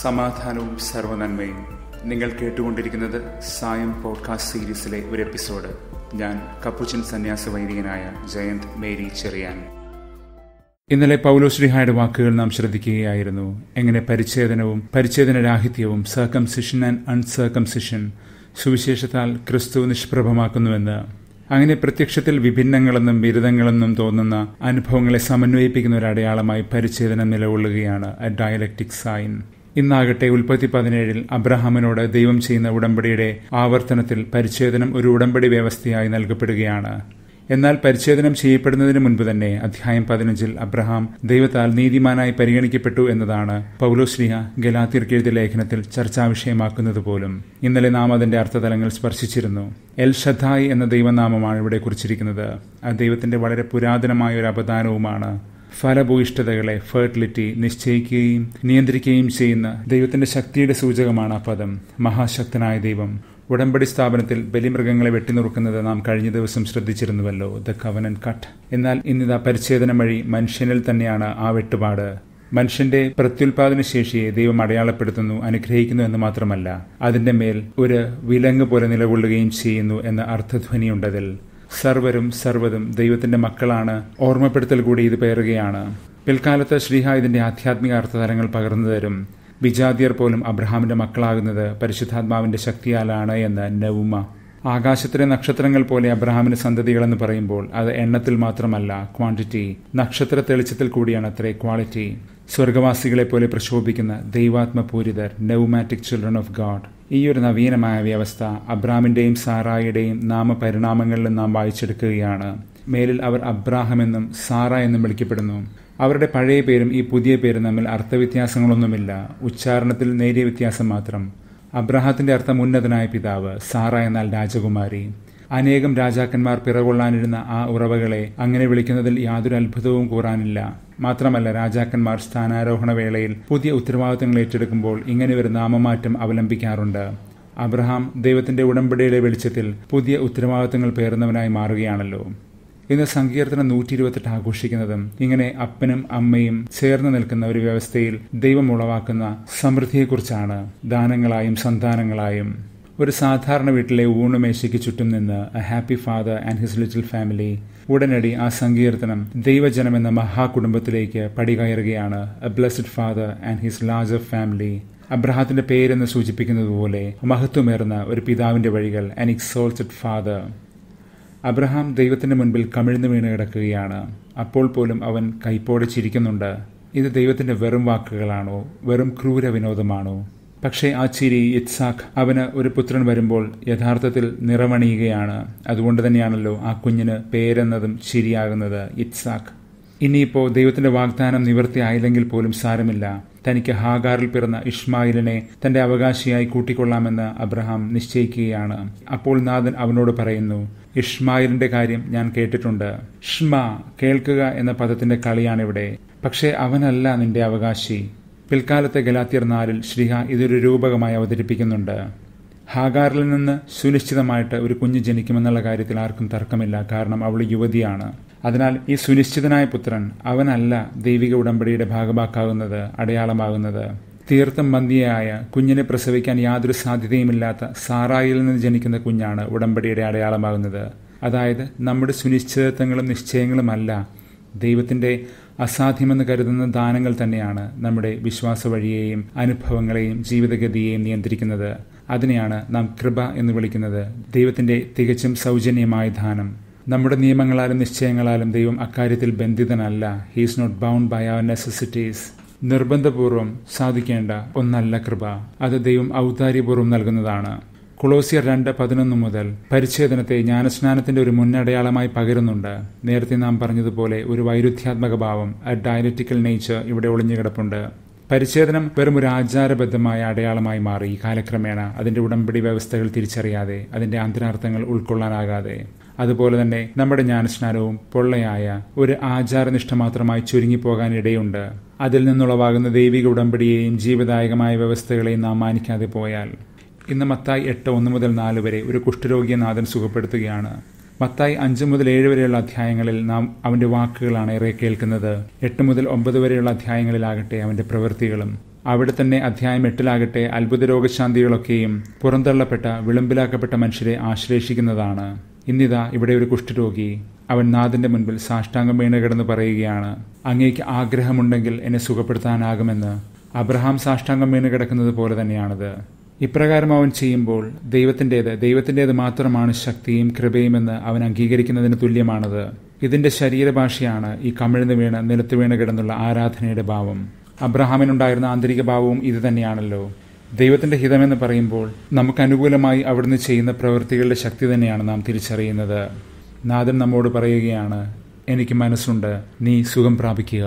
സമാധാനവും സർവ്വനന്മയും. നിങ്ങൾ കേട്ടുകൊണ്ടിരിക്കുന്നത് സായം പോഡ്കാസ്റ്റ് സീരീസിലെ ഒരു എപ്പിസോഡ്. ഞാൻ കപ്പുച്ചൻ സന്യാസ വൈദികനായ ജയന്ത് മേരി ചെറിയാൻ. ഇന്നലെ പൗലോശ്ലീഹായുടെ വാക്കുകൾ നാം ശ്രദ്ധിക്കുകയായിരുന്നു. എങ്ങനെ പരിച്ഛേദനവും പരിച്ഛേദനരാഹിത്യവും സർക്കംസിഷൻ ആൻഡ് അൺസർക്കംസിഷൻ സുവിശേഷത്താൽ ക്രിസ്തു നിഷ്പ്രഭമാക്കുന്നുവെന്ന്. അങ്ങനെ പ്രത്യക്ഷത്തിൽ വിഭിന്നങ്ങളെന്നും ബിരുദങ്ങളെന്നും തോന്നുന്ന അനുഭവങ്ങളെ സമന്വയിപ്പിക്കുന്ന ഒരു അടയാളമായി പരിച്ഛേദനം നിലകൊള്ളുകയാണ്, എ ഡയലക്റ്റിക് സൈൻ. ഇന്നാകട്ടെ ഉൽപ്പത്തി 17 അബ്രഹാമിനോട് ദൈവം ചെയ്യുന്ന ഉടമ്പടിയുടെ ആവർത്തനത്തിൽ പരിച്ഛേദനം ഒരു ഉടമ്പടി വ്യവസ്ഥയായി നൽകപ്പെടുകയാണ്. എന്നാൽ പരിച്ഛേദനം ചെയ്യപ്പെടുന്നതിന് മുൻപ് തന്നെ അധ്യായം 15 അബ്രഹാം ദൈവത്താൽ നീതിമാനായി പരിഗണിക്കപ്പെട്ടു എന്നതാണ് പൗലോശ്ലീഹ ഗലാത്യർക്ക് എഴുതിയ ലേഖനത്തിൽ ചർച്ചാവിഷയമാക്കുന്നത് പോലും. ഇന്നലെ നാം അതിന്റെ അർത്ഥതലങ്ങൾ സ്പർശിച്ചിരുന്നു. എൽ ഷദ്ദായി എന്ന ദൈവനാമമാണ് ഇവിടെ കുറിച്ചിരിക്കുന്നത്. ആ ദൈവത്തിന്റെ വളരെ പുരാതനമായ ഒരു അപദാനവുമാണ്. ഫലഭൂയിഷ്ഠതകളെ, ഫെർട്ടിലിറ്റി നിശ്ചയിക്കുകയും നിയന്ത്രിക്കുകയും ചെയ്യുന്ന ദൈവത്തിന്റെ ശക്തിയുടെ സൂചകമാണ് ആ പദം. മഹാശക്തനായ ദൈവം ഉടമ്പടി സ്ഥാപനത്തിൽ ബലിമൃഗങ്ങളെ വെട്ടിനുറുക്കുന്നത് നാം കഴിഞ്ഞ ദിവസം ശ്രദ്ധിച്ചിരുന്നുവല്ലോ, ദ കവനന്റ് കട്ട്. എന്നാൽ ഇന്നിതാ പരിച്ഛേദനം വഴി മനുഷ്യനിൽ തന്നെയാണ് ആ വെട്ടുപാട്. മനുഷ്യന്റെ പ്രത്യുൽപാദന ശേഷിയെ ദൈവം അടയാളപ്പെടുത്തുന്നു, അനുഗ്രഹിക്കുന്നു എന്ന് മാത്രമല്ല, അതിന്റെ മേൽ ഒരു വിലങ്ങ് പോലെ നിലകൊള്ളുകയും ചെയ്യുന്നു എന്ന അർത്ഥധ്വനിയുണ്ടതിൽ. സർവരും സർവ്വതും ദൈവത്തിന്റെ മക്കളാണ് ഓർമ്മപ്പെടുത്തൽ കൂടി ഇത് പേറുകയാണ്. പിൽക്കാലത്ത് ശ്രീഹ ഇതിന്റെ ആധ്യാത്മിക അർത്ഥതലങ്ങൾ പകർന്നു തരും. വിജാതിയർ പോലും അബ്രഹാമിന്റെ മക്കളാകുന്നത് പരിശുദ്ധാത്മാവിന്റെ ശക്തിയാലാണ് എന്ന് നവുമ. ആകാശത്തിലെ നക്ഷത്രങ്ങൾ പോലെ അബ്രഹാമിന് സന്തതികളെന്ന് പറയുമ്പോൾ അത് എണ്ണത്തിൽ മാത്രമല്ല, ക്വാണ്ടിറ്റി. നക്ഷത്ര തെളിച്ചത്തിൽ കൂടിയാണ് അത്രേ ക്വാളിറ്റി. സ്വർഗവാസികളെ പോലെ പ്രശോഭിക്കുന്ന ദൈവാത്മപൂരിതർ, നൗമാറ്റിക് ചിൽഡ്രൻ ഓഫ് ഗാഡ്. ഈ ഒരു നവീനമായ വ്യവസ്ഥ അബ്രാമിന്റെയും സാറായിയുടെയും നാമപരിണാമങ്ങളിലും നാം വായിച്ചെടുക്കുകയാണ്. മേലിൽ അവർ അബ്രാഹം എന്നും സാറ എന്നും വിളിക്കപ്പെടുന്നു. അവരുടെ പഴയ പേരും ഈ പുതിയ പേരും തമ്മിൽ അർത്ഥവ്യത്യാസങ്ങളൊന്നുമില്ല, ഉച്ചാരണത്തിൽ നേരിയ വ്യത്യാസം മാത്രം. അബ്രാഹത്തിന്റെ അർത്ഥം ഉന്നതനായ പിതാവ്, സാറ എന്നാൽ രാജകുമാരി. അനേകം രാജാക്കന്മാർ പിറകൊള്ളാനിരുന്ന ആ ഉറവകളെ അങ്ങനെ വിളിക്കുന്നതിൽ യാതൊരു അത്ഭുതവും കൂറാനില്ല. മാത്രമല്ല, രാജാക്കന്മാർ സ്ഥാനാരോഹണ വേളയിൽ പുതിയ ഉത്തരവാദിത്തങ്ങൾ ഏറ്റെടുക്കുമ്പോൾ ഇങ്ങനെ ഒരു നാമമാറ്റം അവലംബിക്കാറുണ്ട്. അബ്രഹാം ദൈവത്തിന്റെ ഉടമ്പടിയുടെ വെളിച്ചത്തിൽ പുതിയ ഉത്തരവാദിത്തങ്ങൾ പേറുന്നവനായി മാറുകയാണല്ലോ. ഇന്ന് സങ്കീർത്തനം 128 ആഘോഷിക്കുന്നതും ഇങ്ങനെ അപ്പനും അമ്മയും ചേർന്ന് നിൽക്കുന്ന ഒരു വ്യവസ്ഥയിൽ ദൈവം ഉളവാക്കുന്ന സമൃദ്ധിയെക്കുറിച്ചാണ്, ദാനങ്ങളായും സന്താനങ്ങളായും. ഒരു സാധാരണ വീട്ടിലെ ഊണുമേശയ്ക്ക് ചുറ്റും നിന്ന് a happy father and his little family. ഉടനടി ആ സങ്കീർത്തനം ദൈവജനം എന്ന മഹാകുടുംബത്തിലേക്ക് പടികയറുകയാണ്. A blessed father and his larger family. അബ്രഹാത്തിന്റെ പേരെന്ന് സൂചിപ്പിക്കുന്നത് പോലെ മഹത്വമേറുന്ന ഒരു പിതാവിന്റെ വഴികൾ, ആൻ എക്സോൾട്ടഡ് ഫാദർ. അബ്രഹാം ദൈവത്തിന്റെ മുൻപിൽ കമിഴ്ന്നു വീണ് കിടക്കുകയാണ്. അപ്പോൾ പോലും അവൻ കൈപ്പോടെ ചിരിക്കുന്നുണ്ട്. ഇത് ദൈവത്തിന്റെ വെറും വാക്കുകളാണോ, വെറും ക്രൂര വിനോദമാണോ? പക്ഷേ ആ ചിരി ഇത്സാക്ക്, അവന് ഒരു പുത്രൻ വരുമ്പോൾ യഥാർത്ഥത്തിൽ നിറമണിയുകയാണ്. അതുകൊണ്ട് തന്നെയാണല്ലോ ആ കുഞ്ഞിന് പേരെന്നതും ചിരിയാകുന്നത്, ഇത്സാക്ക്. ഇനിയിപ്പോൾ ദൈവത്തിന്റെ വാഗ്ദാനം നിവൃത്തിയായില്ലെങ്കിൽ പോലും സാരമില്ല. തനിക്ക് ഹാഗാറിൽ പിറന്ന ഇഷ്മായിലിനെ തന്റെ അവകാശിയായി കൂട്ടിക്കൊള്ളാമെന്ന് അബ്രഹാം നിശ്ചയിക്കുകയാണ്. അപ്പോൾ നാഥൻ അവനോട് പറയുന്നു, ഇഷ്മായിലിന്റെ കാര്യം ഞാൻ കേട്ടിട്ടുണ്ട്. ഷ്മാ, കേൾക്കുക എന്ന പദത്തിന്റെ കളിയാണിവിടെ. പക്ഷേ അവനല്ല നിന്റെ അവകാശി. പിൽക്കാലത്തെ ഗലാത്യർ 4 ശ്രീഹ ഇതൊരു രൂപകമായി അവതരിപ്പിക്കുന്നുണ്ട്. ഹാഗാറിൽ നിന്ന് സുനിശ്ചിതമായിട്ട് ഒരു കുഞ്ഞ് ജനിക്കുമെന്നുള്ള കാര്യത്തിൽ ആർക്കും തർക്കമില്ല, കാരണം അവൾ യുവതിയാണ്. അതിനാൽ ഈ സുനിശ്ചിതനായ പുത്രൻ അവനല്ല ദൈവിക ഉടമ്പടിയുടെ ഭാഗമാക്കാവുന്നത്, അടയാളമാകുന്നത്. തീർത്തും മന്ദിയായ കുഞ്ഞിനെ പ്രസവിക്കാൻ യാതൊരു സാധ്യതയുമില്ലാത്ത സാറായിൽ നിന്ന് ജനിക്കുന്ന കുഞ്ഞാണ് ഉടമ്പടിയുടെ അടയാളമാകുന്നത്. അതായത് നമ്മുടെ സുനിശ്ചിതത്വങ്ങളും നിശ്ചയങ്ങളുമല്ല, ദൈവത്തിന്റെ അസാധ്യമെന്ന് കരുതുന്ന ദാനങ്ങൾ തന്നെയാണ് നമ്മുടെ വിശ്വാസ വഴിയെയും അനുഭവങ്ങളെയും ജീവിതഗതിയെയും നിയന്ത്രിക്കുന്നത്. അതിനെയാണ് നാം കൃപ എന്ന് വിളിക്കുന്നത്, ദൈവത്തിന്റെ തികച്ചും സൗജന്യമായ ദാനം. നമ്മുടെ നിയമങ്ങളാലും നിശ്ചയങ്ങളാലും ദൈവം അക്കാര്യത്തിൽ ബന്ധിതനല്ല. He is not bound by our necessities. നിർബന്ധപൂർവം സാധിക്കേണ്ട ഒന്നല്ല കൃപ, അത് ദൈവം ഔദാര്യപൂർവ്വം നൽകുന്നതാണ്. കൊളോസ്യർ 2:11 മുതൽ പരിച്ഛേദനത്തെ ജ്ഞാനസ്നാനത്തിന്റെ ഒരു മുന്നടയാളമായി പകരുന്നുണ്ട്. നേരത്തെ നാം പറഞ്ഞതുപോലെ ഒരു വൈരുദ്ധ്യാത്മക ഭാവം, എ ഡയലക്റ്റിക്കൽ നേച്ചർ ഇവിടെ ഒളിഞ്ഞുകിടപ്പുണ്ട്. പരിച്ഛേദനം വെറും ഒരു ആചാരബദ്ധമായ അടയാളമായി മാറി കാലക്രമേണ, അതിന്റെ ഉടമ്പടി വ്യവസ്ഥകൾ തിരിച്ചറിയാതെ, അതിന്റെ അന്തരാർത്ഥങ്ങൾ ഉൾക്കൊള്ളാനാകാതെ. അതുപോലെ തന്നെ നമ്മുടെ ജ്ഞാനസ്നാനവും പൊള്ളയായ ഒരു ആചാരനിഷ്ഠ മാത്രമായി ചുരുങ്ങിപ്പോകാൻ ഇടയുണ്ട്. അതിൽ നിന്നുളവാകുന്ന ദൈവിക ഉടമ്പടിയെയും ജീവദായകമായ വ്യവസ്ഥകളെയും നാം മാനിക്കാതെ പോയാൽ. ഇന്ന് മത്തായി 8:1-4 വരെ ഒരു കുഷ്ഠരോഗിയെ നാഥൻ സുഖപ്പെടുത്തുകയാണ്. മത്തായി 5 മുതൽ 7 വരെയുള്ള അധ്യായങ്ങളിൽ നാം അവന്റെ വാക്കുകളാണ് ഏറെ കേൾക്കുന്നത്. 8 മുതൽ 9 വരെയുള്ള അധ്യായങ്ങളിലാകട്ടെ അവന്റെ പ്രവൃത്തികളും. അവിടെ തന്നെ അധ്യായം 8 അത്ഭുത രോഗശാന്തികളൊക്കെയും പുറന്തള്ളപ്പെട്ട വിളമ്പിലാക്കപ്പെട്ട മനുഷ്യരെ ആശ്ലേഷിക്കുന്നതാണ്. ഇന്നിതാ ഇവിടെ ഒരു കുഷ്ഠരോഗി. അവൻ നാഥന്റെ മുൻപിൽ സാഷ്ടാംഗം വീണ് കിടന്ന് പറയുകയാണ്, അങ്ങേക്ക് ആഗ്രഹമുണ്ടെങ്കിൽ എന്നെ സുഖപ്പെടുത്താനാകുമെന്ന്. അബ്രഹാം സാഷ്ടാംഗം വീണ് കിടക്കുന്നത് പോലെ തന്നെയാണത്. ഇപ്രകാരം അവൻ ചെയ്യുമ്പോൾ ദൈവത്തിൻ്റേത് മാത്രമാണ് ശക്തിയും കൃപയുമെന്ന് അവൻ അംഗീകരിക്കുന്നതിന് തുല്യമാണത്. ഇതിന്റെ ശരീരഭാഷയാണ് ഈ കമിഴ്ന്ന് വീണ് നിലത്ത് വീണ് കിടന്നുള്ള ആരാധനയുടെ ഭാവം. അബ്രഹാമിനുണ്ടായിരുന്ന ആന്തരിക ഭാവവും ഇത് തന്നെയാണല്ലോ. ദൈവത്തിന്റെ ഹിതമെന്ന് പറയുമ്പോൾ നമുക്ക് അനുകൂലമായി അവിടുന്ന് ചെയ്യുന്ന പ്രവൃത്തികളുടെ ശക്തി തന്നെയാണ് നാം തിരിച്ചറിയുന്നത്. നാഥൻ നമ്മോട് പറയുകയാണ്, എനിക്ക് മനസ്സുണ്ട്, നീ സുഖം പ്രാപിക്കുക.